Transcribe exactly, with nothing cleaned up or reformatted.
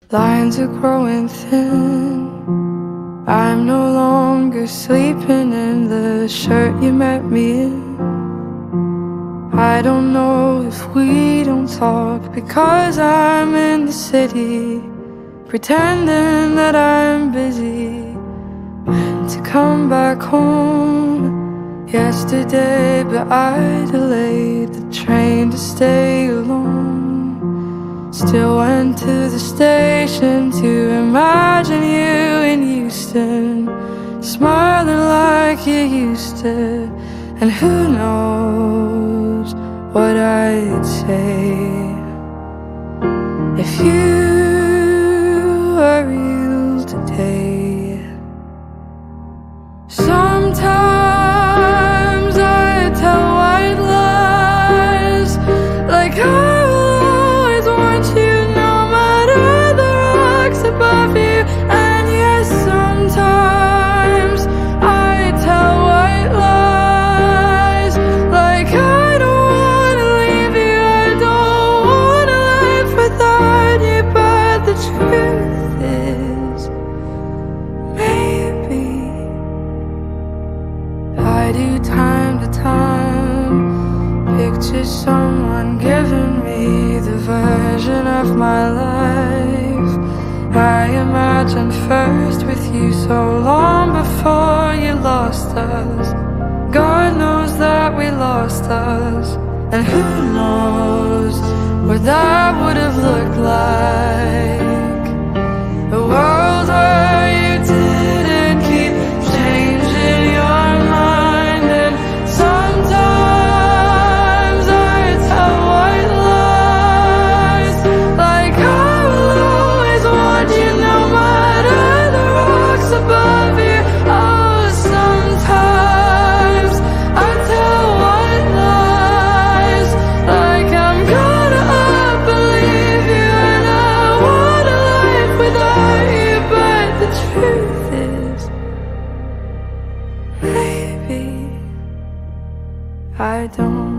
Lines are growing thin. I'm no longer sleeping in the shirt you met me in. I don't know if we don't talk because I'm in the city, pretending that I'm busy. Meant to come back home yesterday, but I delayed the train to stay alone. Still went to the station to imagine you in Houston, smiling like you used to. And who knows what I'd say if you were real today. Sometimes I tell white lies, like I will always want you no matter the rocks above you. And yes, sometimes I tell white lies, like I don't wanna leave you, I don't wanna live without you. But the truth is, maybe I do time to time picture someone giving me the version of my life I imagined first with you so long before you lost us. God knows that we lost us, and who knows what that would have looked like. A world where you didn't keep changing your mind. And sometimes I tell white lies, like I will always want you no matter the rocks above you. Oh, sometimes I tell white lies, like I'm gonna up and leave you, and I wanna live without you. But the truth is, maybe I don't